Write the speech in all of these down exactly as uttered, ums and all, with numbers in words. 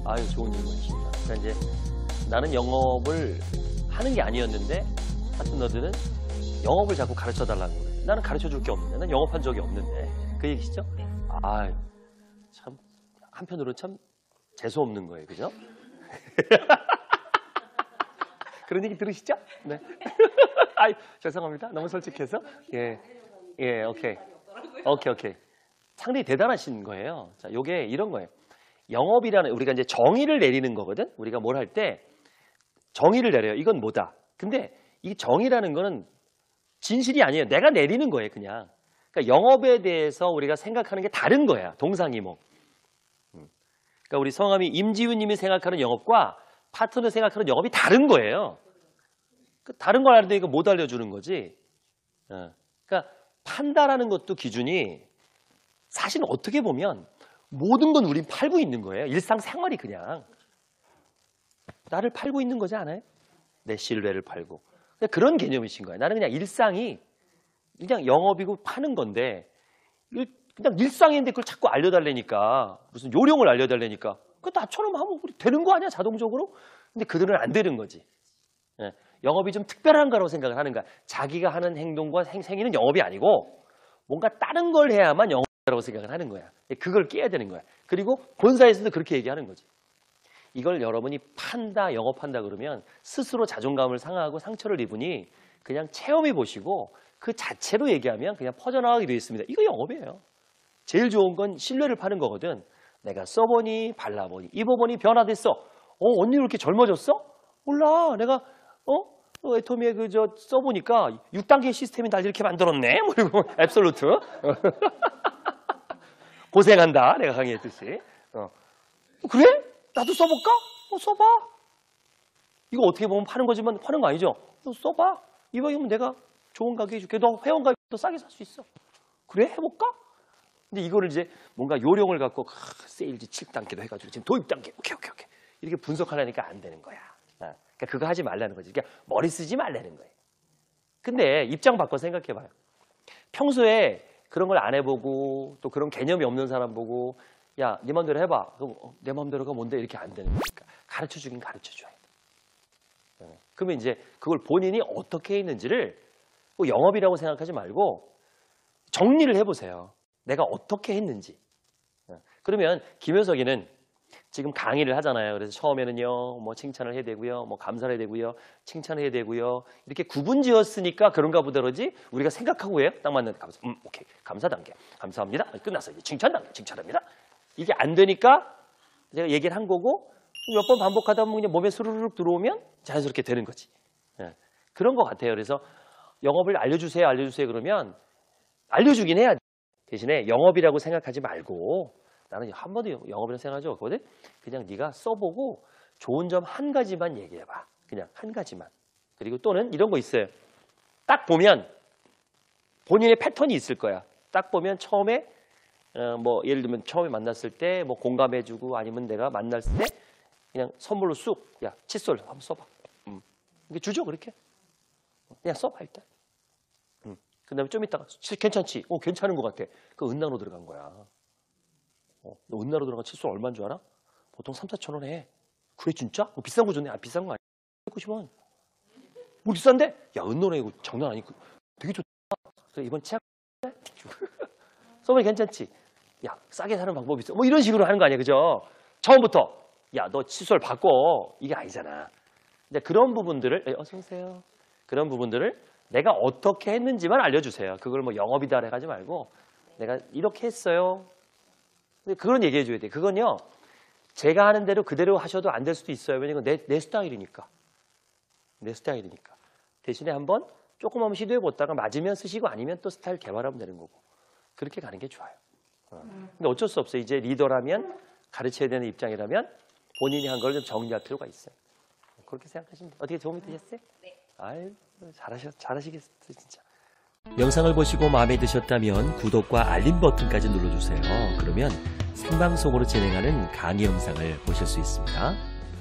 아유, 좋은 질문이십니다. 그러니까 이제 나는 영업을 하는 게 아니었는데 파트너들은 영업을 자꾸 가르쳐 달라고 그래. 나는 가르쳐 줄 게 없는데, 난 영업한 적이 없는데. 그 얘기시죠? 네. 아유, 참 한편으로는 참 재수 없는 거예요, 그죠? 그런 얘기 들으시죠? 네. 아유, 죄송합니다. 너무 솔직해서. 예, 예, 오케이, 오케이, 오케이. 상당히 대단하신 거예요. 자, 요게 이런 거예요. 영업이라는, 우리가 이제 정의를 내리는 거거든? 우리가 뭘 할 때 정의를 내려요. 이건 뭐다. 근데 이 정의라는 거는 진실이 아니에요. 내가 내리는 거예요, 그냥. 그러니까 영업에 대해서 우리가 생각하는 게 다른 거야. 동상이몽. 그러니까 우리 성함이 임지훈 님이 생각하는 영업과 파트너 생각하는 영업이 다른 거예요. 그 다른 걸 알는데 이거 못 알려주는 거지. 그러니까 판다라는 것도 기준이 사실 어떻게 보면 모든 건 우린 팔고 있는 거예요. 일상생활이 그냥. 나를 팔고 있는 거지 않아요? 내 신뢰를 팔고. 그런 개념이신 거예요. 나는 그냥 일상이 그냥 영업이고 파는 건데 그냥 일상인데 그걸 자꾸 알려달라니까. 무슨 요령을 알려달라니까. 그 나처럼 하면 되는 거 아니야, 자동적으로? 근데 그들은 안 되는 거지. 예. 영업이 좀 특별한 거라고 생각을 하는 거야. 자기가 하는 행동과 생, 행위는 영업이 아니고 뭔가 다른 걸 해야만 영업이라고 생각을 하는 거야. 그걸 깨야 되는 거야. 그리고 본사에서도 그렇게 얘기하는 거지. 이걸 여러분이 판다, 영업한다 그러면 스스로 자존감을 상하고 상처를 입으니 그냥 체험해 보시고 그 자체로 얘기하면 그냥 퍼져나가게 되어 있습니다. 이거 영업이에요. 제일 좋은 건 신뢰를 파는 거거든. 내가 써보니 발라보니 입어보니 변화됐어. 어, 언니 왜 이렇게 젊어졌어? 몰라. 내가 어? 애토미에 그 저 써보니까 육 단계 시스템이 날 이렇게 만들었네. 뭐 이러고 앱솔루트. 고생한다. 내가 강의했듯이. 어. 그래? 나도 써볼까? 어, 써봐. 이거 어떻게 보면 파는 거지만 파는 거 아니죠? 어, 써봐. 이왕이면 내가 좋은 가게 해줄게. 너 회원가입 더 싸게 살 수 있어. 그래? 해볼까? 근데 이거를 이제 뭔가 요령을 갖고 아, 세일즈 칠 단계도 해가지고 지금 도입 단계 오케이 오케이 오케이 이렇게 분석하려니까 안 되는 거야. 아, 그러니까 그거 하지 말라는 거지. 그러니까 머리 쓰지 말라는 거예요. 근데 입장 바꿔 생각해봐요. 평소에 그런 걸 안 해보고 또 그런 개념이 없는 사람 보고 야, 네 맘대로 해봐. 그럼 어, 내 맘대로가 뭔데? 이렇게 안 되는 거니까. 가르쳐주긴 가르쳐줘야 돼. 네. 그러면 이제 그걸 본인이 어떻게 했는지를 뭐 영업이라고 생각하지 말고 정리를 해보세요. 내가 어떻게 했는지. 네. 그러면 김효석이는 지금 강의를 하잖아요. 그래서 처음에는요, 뭐 칭찬을 해야 되고요, 뭐 감사를 해야 되고요, 칭찬을 해야 되고요. 이렇게 구분 지었으니까 그런가 보다 그러지 우리가 생각하고 해요. 딱 맞는 감사. 음, 오케이. 감사 단계. 감사합니다. 끝났어. 이제 칭찬 단계. 칭찬합니다. 이게 안 되니까 제가 얘기를 한 거고 몇 번 반복하다 보면 그냥 몸에 스르륵 들어오면 자연스럽게 되는 거지. 예. 그런 것 같아요. 그래서 영업을 알려주세요, 알려주세요 그러면 알려주긴 해야 돼. 대신에 영업이라고 생각하지 말고 나는 한 번도 영업이라고 생각하지 않거든. 그냥 네가 써보고 좋은 점 한 가지만 얘기해봐. 그냥 한 가지만. 그리고 또는 이런 거 있어요. 딱 보면 본인의 패턴이 있을 거야. 딱 보면 처음에 어, 뭐 예를 들면 처음에 만났을 때 뭐 공감해주고 아니면 내가 만났을 때 그냥 선물로 쑥 야 칫솔 한번 써봐. 음. 이게 주죠 그렇게. 그냥 써봐 일단. 음. 그다음에 좀 이따가 괜찮지? 어 괜찮은 것 같아. 그 은나로 들어간 거야. 어, 너 은나로 들어간 칫솔 얼마인 줄 알아? 보통 삼, 사천 원 해. 그래 진짜? 어, 비싼 거 줬네. 아 비싼 거 아니야. 백구십 원. 뭐 비싼데? 야 은나로 이거 장난 아니고 되게 좋다. 그래 이번 치약 써보니 괜찮지? 야 싸게 사는 방법이 있어. 뭐 이런 식으로 하는 거 아니야, 그죠? 처음부터 야 너 칫솔 바꿔 이게 아니잖아. 근데 그런 부분들을 에, 어서 오세요. 그런 부분들을 내가 어떻게 했는지만 알려주세요. 그걸 뭐 영업이다 해가지 말고 내가 이렇게 했어요. 근데 그건 얘기해 줘야 돼. 그건요 제가 하는 대로 그대로 하셔도 안 될 수도 있어요. 왜냐면 내, 내 스타일이니까. 내 스타일이니까. 대신에 한번 조금 한번 시도해 보다가 맞으면 쓰시고 아니면 또 스타일 개발하면 되는 거고. 그렇게 가는 게 좋아요. 어. 근데 어쩔 수 없어요. 이제 리더라면 가르쳐야 되는 입장이라면 본인이 한 걸 좀 정리할 필요가 있어요. 그렇게 생각하시면 돼요. 어떻게 도움이 되셨어요? 네. 아유, 잘하셨, 잘하시겠어요, 진짜. 영상을 보시고 마음에 드셨다면 구독과 알림 버튼까지 눌러주세요. 그러면 생방송으로 진행하는 강의 영상을 보실 수 있습니다.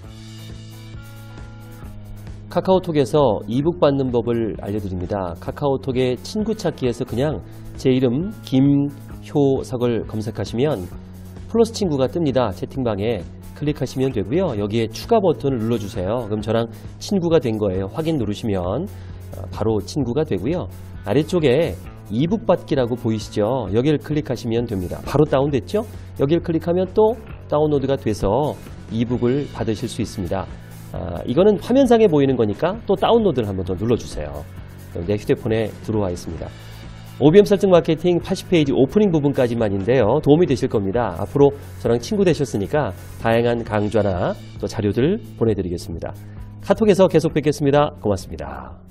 카카오톡에서 이북 받는 법을 알려드립니다. 카카오톡의 친구 찾기에서 그냥 제 이름 김효석을 검색하시면 플러스 친구가 뜹니다. 채팅방에 클릭하시면 되고요. 여기에 추가 버튼을 눌러주세요. 그럼 저랑 친구가 된 거예요. 확인 누르시면 바로 친구가 되고요. 아래쪽에 이북 받기라고 보이시죠? 여기를 클릭하시면 됩니다. 바로 다운됐죠? 여기를 클릭하면 또 다운로드가 돼서 이북을 받으실 수 있습니다. 아, 이거는 화면상에 보이는 거니까 또 다운로드를 한번 더 눌러주세요. 내 휴대폰에 들어와 있습니다. 오비엠 설정 마케팅 팔십 페이지 오프닝 부분까지만인데요. 도움이 되실 겁니다. 앞으로 저랑 친구 되셨으니까 다양한 강좌나 또 자료들 보내드리겠습니다. 카톡에서 계속 뵙겠습니다. 고맙습니다.